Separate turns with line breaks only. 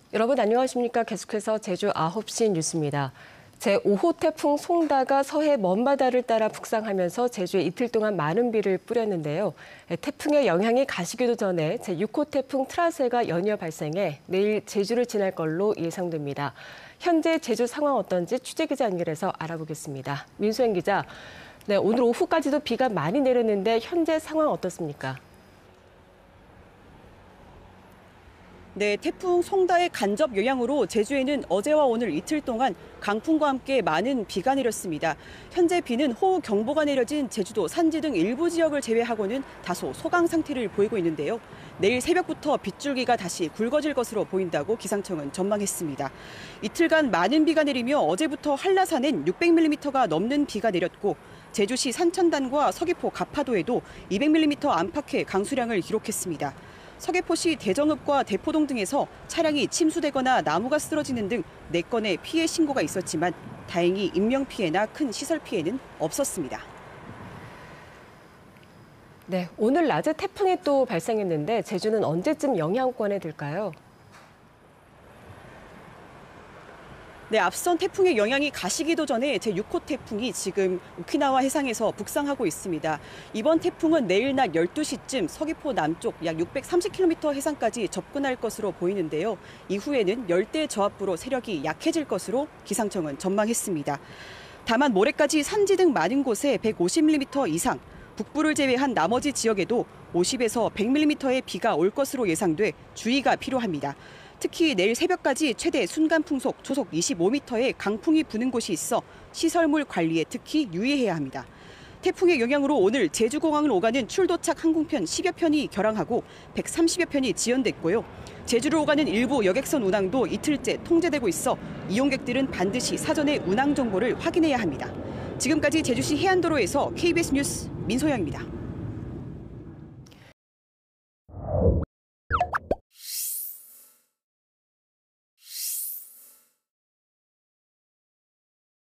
여러분 안녕하십니까? 계속해서 제주 9시 뉴스입니다. 제5호 태풍 송다가 서해 먼바다를 따라 북상하면서 제주에 이틀 동안 많은 비를 뿌렸는데요. 태풍의 영향이 가시기도 전에 제6호 태풍 트라세가 연이어 발생해 내일 제주를 지날 걸로 예상됩니다. 현재 제주 상황 어떤지 취재기자 연결해서 알아보겠습니다. 민수연 기자, 오늘 오후까지도 비가 많이 내렸는데 현재 상황 어떻습니까?
네, 태풍 송다의 간접 영향으로 제주에는 어제와 오늘 이틀 동안 강풍과 함께 많은 비가 내렸습니다. 현재 비는 호우경보가 내려진 제주도 산지 등 일부 지역을 제외하고는 다소 소강 상태를 보이고 있는데요. 내일 새벽부터 빗줄기가 다시 굵어질 것으로 보인다고 기상청은 전망했습니다. 이틀간 많은 비가 내리며 어제부터 한라산엔 600mm가 넘는 비가 내렸고 제주시 산천단과 서귀포 가파도에도 200mm 안팎의 강수량을 기록했습니다. 서귀포시 대정읍과 대포동 등에서 차량이 침수되거나 나무가 쓰러지는 등 4건의 피해 신고가 있었지만 다행히 인명피해나 큰 시설 피해는 없었습니다.
네, 오늘 낮에 태풍이 또 발생했는데 제주는 언제쯤 영향권에 들까요?
네, 앞선 태풍의 영향이 가시기도 전에 제6호 태풍이 지금 오키나와 해상에서 북상하고 있습니다. 이번 태풍은 내일 낮 12시쯤 서귀포 남쪽 약 630km 해상까지 접근할 것으로 보이는데요. 이후에는 열대 저압부로 세력이 약해질 것으로 기상청은 전망했습니다. 다만 모레까지 산지 등 많은 곳에 150mm 이상, 북부를 제외한 나머지 지역에도 50에서 100mm의 비가 올 것으로 예상돼 주의가 필요합니다. 특히 내일 새벽까지 최대 순간풍속 초속 25m의 강풍이 부는 곳이 있어 시설물 관리에 특히 유의해야 합니다. 태풍의 영향으로 오늘 제주공항을 오가는 출도착 항공편 10여 편이 결항하고 130여 편이 지연됐고요. 제주를 오가는 일부 여객선 운항도 이틀째 통제되고 있어 이용객들은 반드시 사전에 운항 정보를 확인해야 합니다. 지금까지 제주시 해안도로에서 KBS 뉴스 민소영입니다.